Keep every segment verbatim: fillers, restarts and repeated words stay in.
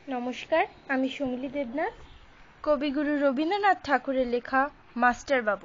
নমস্কার, আমি সুমিলি দেবনাথ। কবিগুরু রবীন্দ্রনাথ ঠাকুরের লেখা মাস্টার বাবু।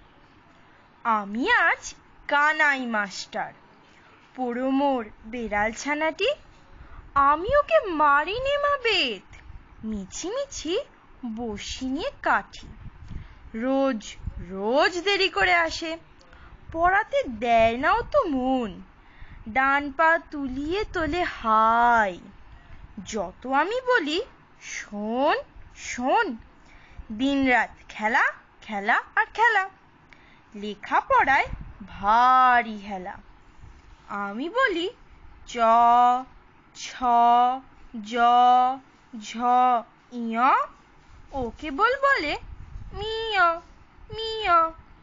আমি আজ কানাই মাস্টার, পোড়ো মোর বেড়াল ছানাটি, আমি ওকে মারি নে মা বেত, মিছি মিছি বসি নিয়ে কাঠি। রোজ রোজ দেরি করে আসে, পড়াতে দেয় নাও তো মন, ডান পা তুলিয়ে তোলে হাই। যত আমি বলি শোন শোন, দিনরাত খেলা খেলা আর খেলা, লেখাপড়ায় ভারী হেলা। আমি বলি চ ছ জ ঝ ইয়, ও কেবল বলে মিয় মিয়।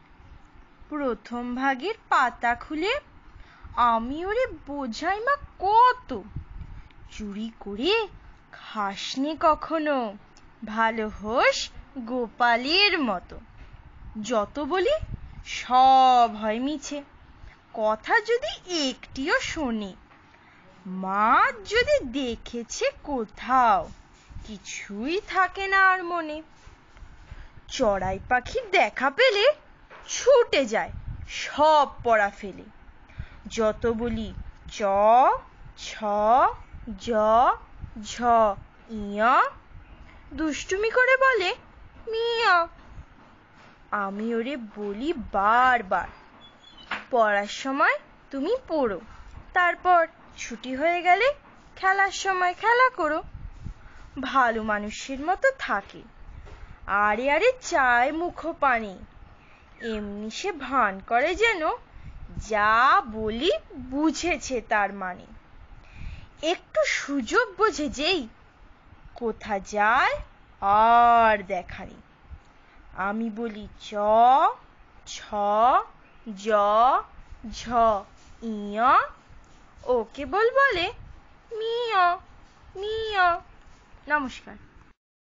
প্রথম ভাগের পাতা খুলে আমি ওরে বোঝাই মা কত, চুরি করে খাসনে কখনো, ভালো হোস গোপালের মতো। যত বলি সব হয় মিছে, কথা যদি একটিও শোনে, মা যদি দেখেছে কোথাও, কিছুই থাকে না আর মনে। চড়াই পাখির দেখা পেলে ছুটে যায় সব পড়া ফেলে। যত বলি চ ছ জ ঝ ইয়, দুষ্টুমি করে বলে মিয়। আমি ওরে বলি বারবার, পড়ার সময় তুমি পড়ো, তারপর ছুটি হয়ে গেলে খেলার সময় খেলা করো। ভালো মানুষের মতো থাকে, আরে আরে চায় মুখ পানে, এমনি সে ভান করে যেন যা বলি বুঝেছে তার মানে। একটু সুযোগ বোঝে যেই, কোথা যায় আর দেখা নেই। আমি বলি চ ছ জ ঝ ইয়, ও কেবল বলে মিয় মিয়। নমস্কার।